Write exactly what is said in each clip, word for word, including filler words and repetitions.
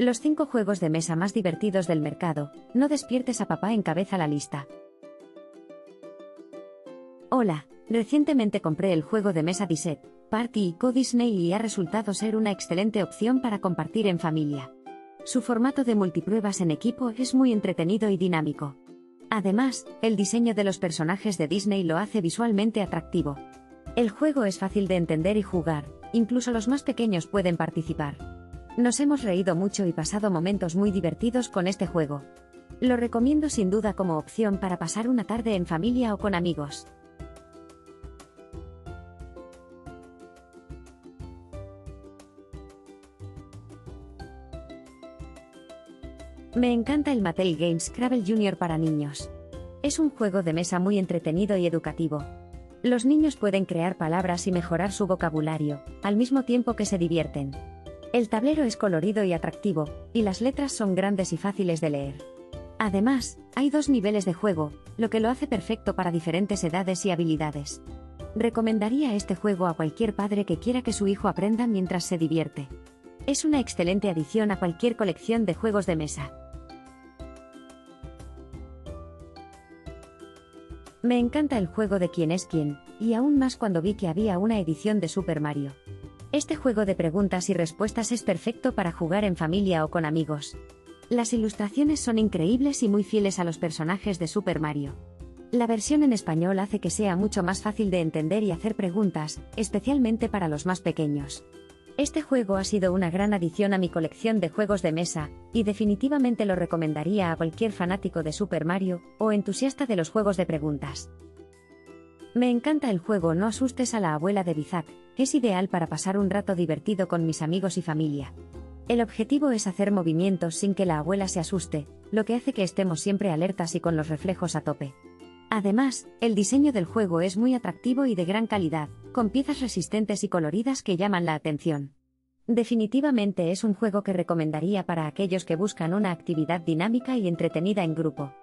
Los cinco juegos de mesa más divertidos del mercado. No despiertes a papá, encabeza la lista. Hola, recientemente compré el juego de mesa Disset Party y Co Disney y ha resultado ser una excelente opción para compartir en familia. Su formato de multipruebas en equipo es muy entretenido y dinámico. Además, el diseño de los personajes de Disney lo hace visualmente atractivo. El juego es fácil de entender y jugar, incluso los más pequeños pueden participar. Nos hemos reído mucho y pasado momentos muy divertidos con este juego. Lo recomiendo sin duda como opción para pasar una tarde en familia o con amigos. Me encanta el Mattel Games Scrabble Junior para niños. Es un juego de mesa muy entretenido y educativo. Los niños pueden crear palabras y mejorar su vocabulario, al mismo tiempo que se divierten. El tablero es colorido y atractivo, y las letras son grandes y fáciles de leer. Además, hay dos niveles de juego, lo que lo hace perfecto para diferentes edades y habilidades. Recomendaría este juego a cualquier padre que quiera que su hijo aprenda mientras se divierte. Es una excelente adición a cualquier colección de juegos de mesa. Me encanta el juego de quién es quién, y aún más cuando vi que había una edición de Super Mario. Este juego de preguntas y respuestas es perfecto para jugar en familia o con amigos. Las ilustraciones son increíbles y muy fieles a los personajes de Super Mario. La versión en español hace que sea mucho más fácil de entender y hacer preguntas, especialmente para los más pequeños. Este juego ha sido una gran adición a mi colección de juegos de mesa, y definitivamente lo recomendaría a cualquier fanático de Super Mario, o entusiasta de los juegos de preguntas. Me encanta el juego No asustes a la abuela de Bizak, que es ideal para pasar un rato divertido con mis amigos y familia. El objetivo es hacer movimientos sin que la abuela se asuste, lo que hace que estemos siempre alertas y con los reflejos a tope. Además, el diseño del juego es muy atractivo y de gran calidad, con piezas resistentes y coloridas que llaman la atención. Definitivamente es un juego que recomendaría para aquellos que buscan una actividad dinámica y entretenida en grupo.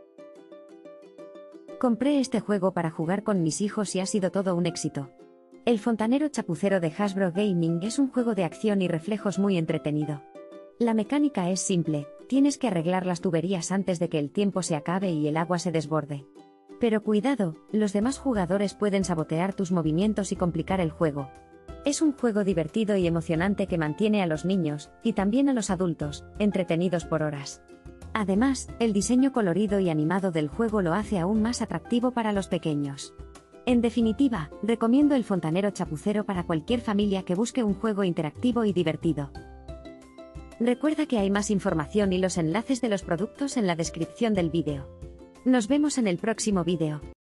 Compré este juego para jugar con mis hijos y ha sido todo un éxito. El fontanero chapucero de Hasbro Gaming es un juego de acción y reflejos muy entretenido. La mecánica es simple, tienes que arreglar las tuberías antes de que el tiempo se acabe y el agua se desborde. Pero cuidado, los demás jugadores pueden sabotear tus movimientos y complicar el juego. Es un juego divertido y emocionante que mantiene a los niños, y también a los adultos, entretenidos por horas. Además, el diseño colorido y animado del juego lo hace aún más atractivo para los pequeños. En definitiva, recomiendo el fontanero chapucero para cualquier familia que busque un juego interactivo y divertido. Recuerda que hay más información y los enlaces de los productos en la descripción del vídeo. Nos vemos en el próximo vídeo.